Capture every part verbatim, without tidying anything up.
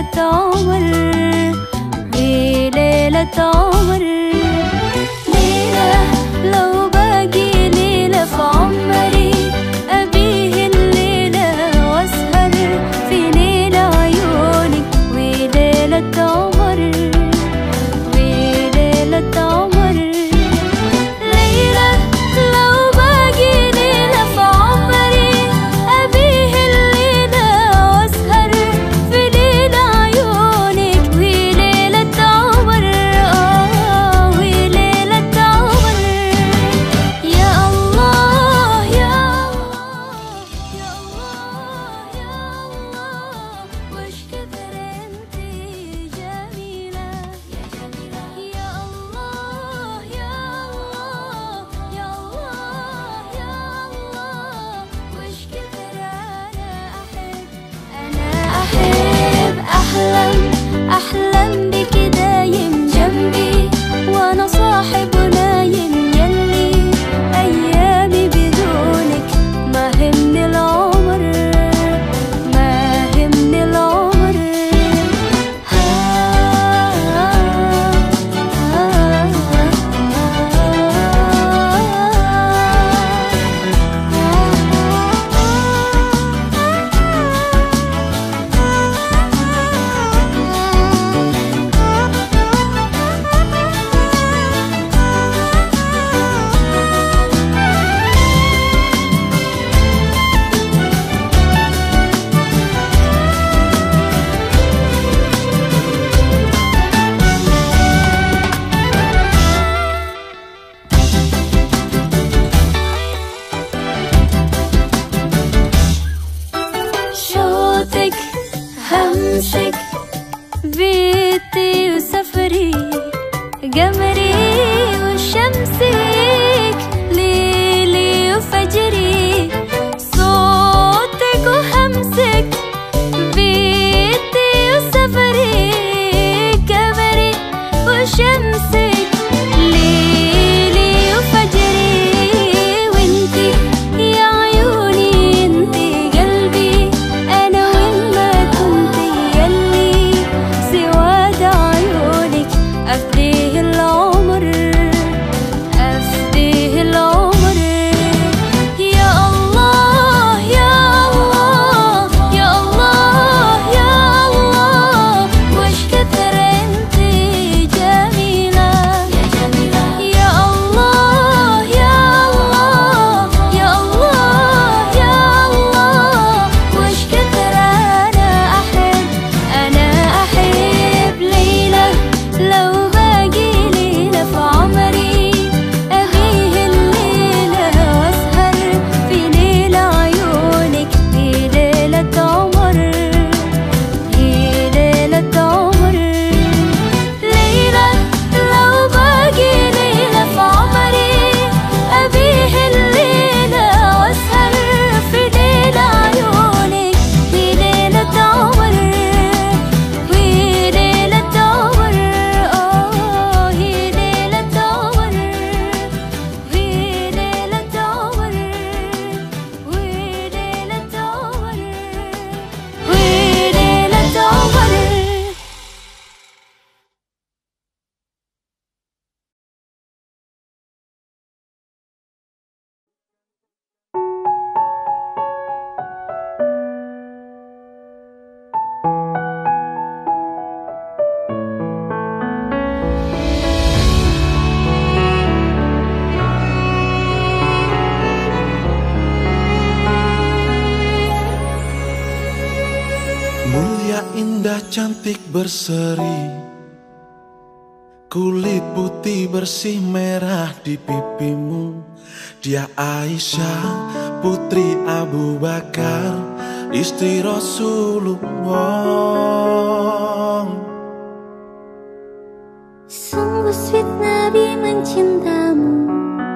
ليلة عمر وليلة عمر. ليلة لو باقي ليلة في عمري أبيه الليلة وأسهر في ليلة عيونك وليلة عمر وليلة عمر. ليلة لو باقي ليلة في عمري أبيه الليلة وأسهر في ليلة عيونك وليلة عمر آه وليلة عمر. يا الله يا الله يا الله يا الله وش كثر انتي جميلة يا جميلة. يا الله يا الله يا الله يا الله وش كثر أنا أحب أنا أحب أحلم أحلم بك دايم جنبي وأنا صاحب نايم يلي أيامي بدونك ما همني العمر ما همني العمر. شوطك همسك بيتي وسفري قمري وشمسك ليلي وفجري. صوتك وهمسك بيتي وسفري قمري وشمسك ليلي وفجري. وانتي يا عيوني انتي قلبي أنا وين ما كنتي يلي سواد عيونك أفديه العمر أفديه العمر. يا الله يا الله يا الله يا الله وش كثر انتي جميلة يا جميلة. يا الله يا الله يا الله يا الله وش كثر أنا أحب أنا أحب. ليلة لو باقي ليلة في عمري أبيه الليلة وأسهر في ليلة عيونك في ليلة عمر في ليلة عمر. ليلة لو باقي ليلة في عمري أبيه الليلة وأسهر في ليلة عيونك في ليلة عمر في ليلة عمر آه هي ليلة عمر في ليلة عمر وليلة عمر وليلة عمر. Mulia, indah, cantik, berseri, kulit putih bersih merah di pipimu. Dia Aisyah, putri Abu Bakar, istri Rasulullah. Sungguh sweet Nabi mencintamu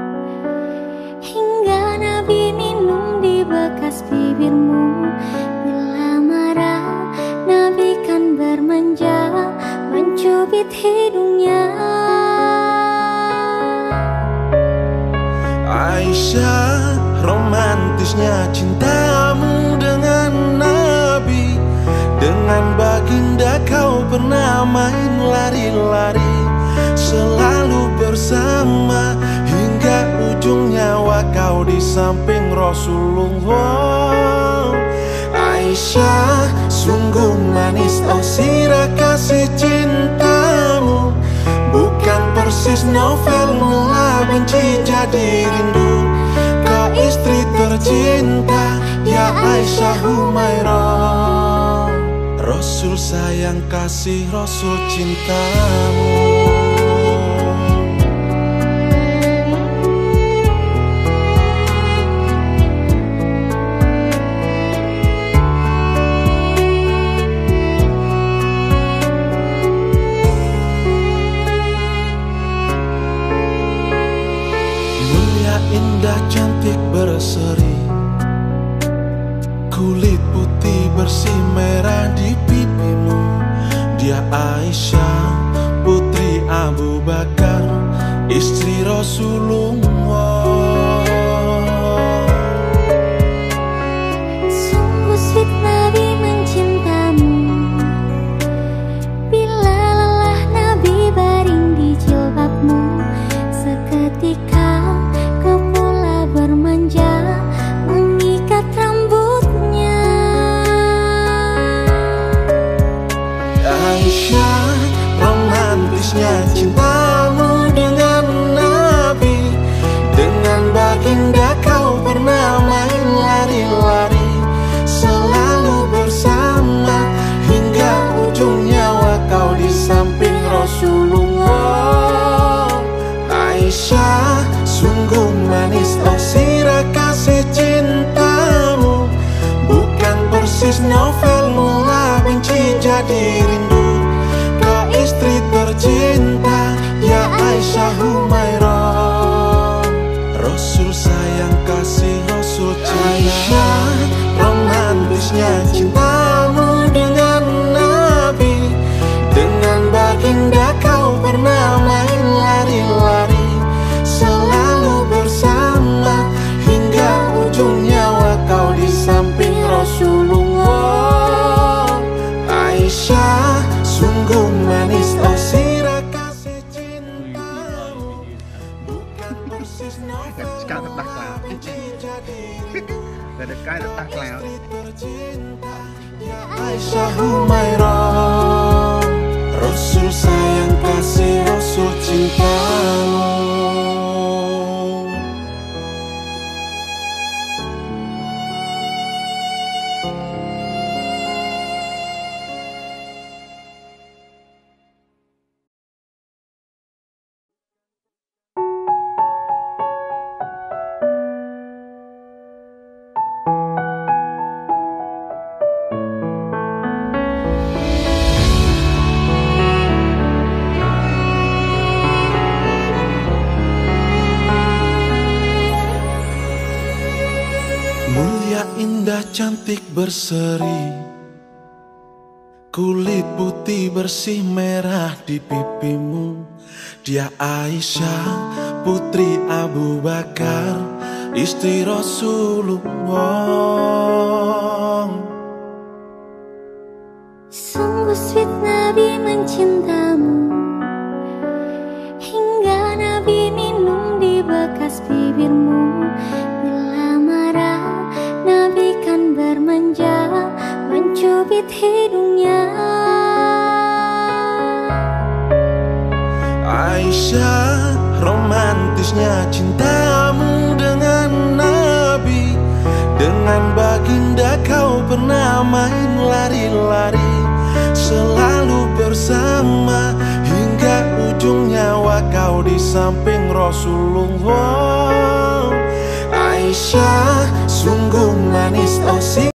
hingga Nabi minum di bekas bibirmu. Bila marah Nabi kan bermanja mencubit hidungnya. Aisyah, romantisnya cintamu dengan Nabi, dengan baginda samping Rasulullah. Aisyah, sungguh manis oh sirah kasih cintamu, bukan persis novel mula benci jadi rindu. Kau istri tercinta ya Aisyah Humairah, Rasul sayang kasih Rasul cintamu. Indah cantik berseri, kulit putih bersih merah di pipimu. Dia Aisyah putri Abu Bakar, istri Rasulullah. Sungguh sweet Nabi mencintamu, bila lelah Nabi baring di jilbabmu. Seketika bermanja mengikat rambutnya. Aisyah, romantisnya cintamu dengan Nabi, dengan baginda kau pernah main lari-lari, selalu bersama hingga ujung nyawa kau di samping Rasulullah. Aisyah, sungguh manis oh sirah kasih cintamu, bukan persis novel mula benci jadi rindu. Kau istri tercinta ya Aisyah Humairah, Rasul sayang kasih Rasul cinta. Aisyah, romantisnya cintamu dengan Nabi, dengan baginda kau pernah main lari-lari, selalu bersama hingga ujung nyawa kau di samping Rasulullah. Aisyah, sungguh manis oh sirah kasih cintamu, bukan persis novel benci jadi rindu. Aisyah Humairah, Rasul sayang kasih Rasul cintamu. Mulia indah cantik berseri, kulit putih bersih merah di pipimu. Dia Aisyah putri Abu Bakar, istri Rasulullah. Sungguh sweet Nabi mencintamu, hingga Nabi minum di bekas bibirmu. Bila marah Nabi kan bermanja mencubit hidungnya. Aisyah, romantisnya cintamu dengan Nabi, dengan baginda kau pernah main lari-lari, selalu bersama hingga ujung nyawa kau di samping Rasulullah. Aisyah, sungguh manis oh si